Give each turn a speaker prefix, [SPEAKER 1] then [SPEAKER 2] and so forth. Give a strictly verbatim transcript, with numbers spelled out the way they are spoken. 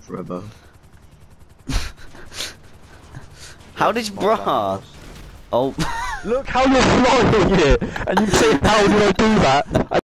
[SPEAKER 1] brother.
[SPEAKER 2] How did you, bruh? Oh.
[SPEAKER 3] Look how you're flying it, and you say, how did I do that?